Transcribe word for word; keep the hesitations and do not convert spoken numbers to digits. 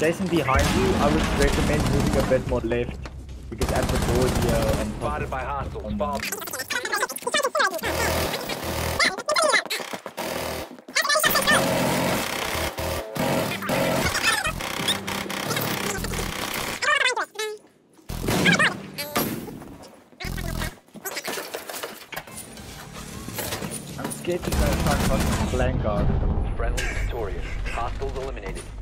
Jason, behind you, I would recommend moving a bit more left because at the door here and Spotted by hostiles. Bomb. I'm scared to try and try and blank out. Friendly victorious. Hostiles eliminated.